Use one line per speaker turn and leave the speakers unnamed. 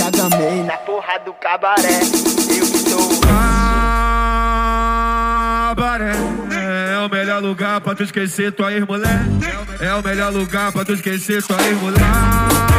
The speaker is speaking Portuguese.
já gamei na porra do cabaré. Eu que sou o
cabaré. É o melhor lugar pra tu esquecer tua ex-mulher. É o melhor lugar pra tu esquecer tua ex-mulher.